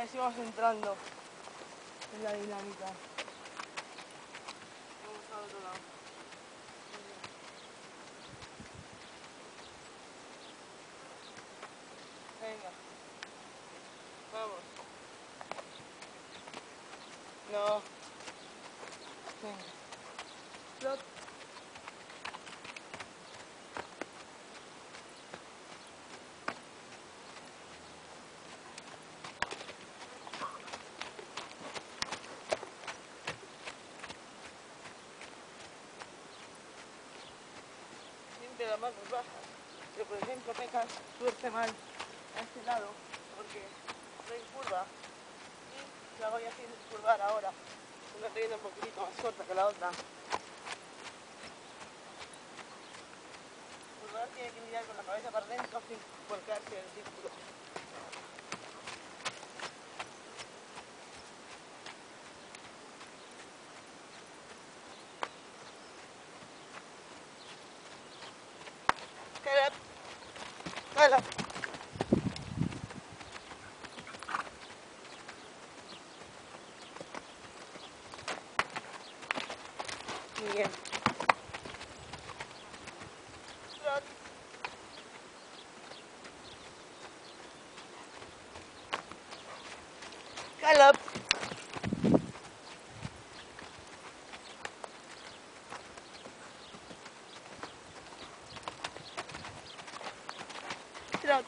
así vamos entrando en la dinámica. Vamos al otro lado. Venga. Vamos. No. Venga. Flot. Siempre las manos bajas. Pero por ejemplo Pecas tuerce mal a este lado porque estoy en curva y la voy haciendo curvar ahora. Una estoy yendo un poquitito más corta que la otra. Curvar tiene que mirar con la cabeza para adentro sin volcarse en el círculo. ¡Hala! Muy bien. Trot. Gallop. Trot.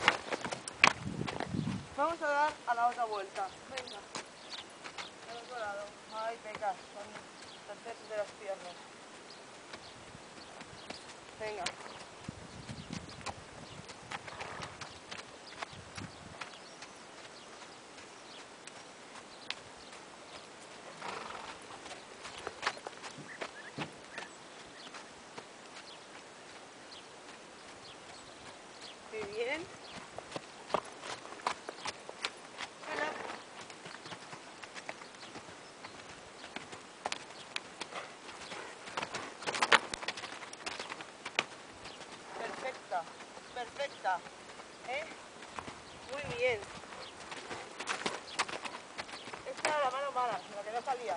Vamos a dar a la otra vuelta. Venga. Al otro lado. Ay, Pecas, con el peso de las piernas. Venga. Muy bien. Hola. Perfecta. Perfecta. ¿Eh? Muy bien. Esta era la mano mala, la que no salía.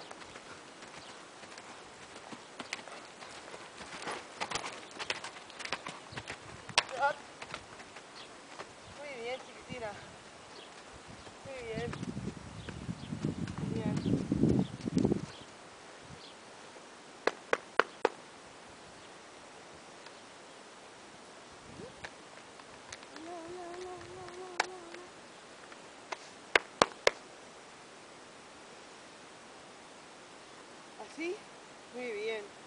Trot. Muy bien, chiquitina. Muy bien. Bien. ¿Así? Muy bien.